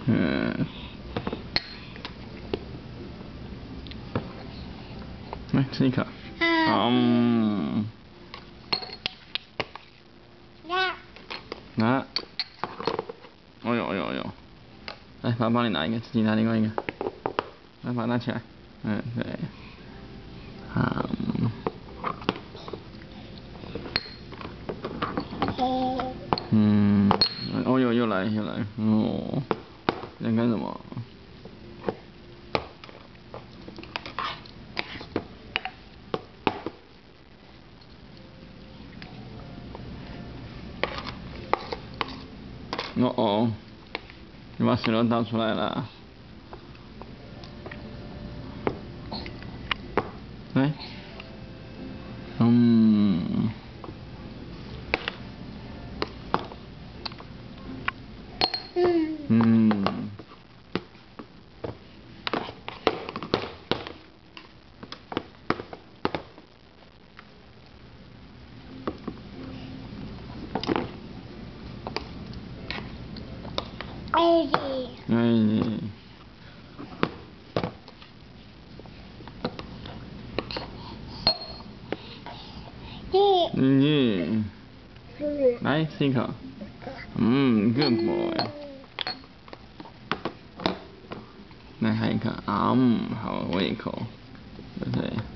来吃一口。拿。哎呦哎呦哎呦！来，爸爸帮你拿一个，自己拿另外一个。来，把它拿起来。对。哦呦，又来。哦，在干什么？哦，你把水都倒出来了。来。来吃一口。good boy。来还一口。好，我一口，对不对？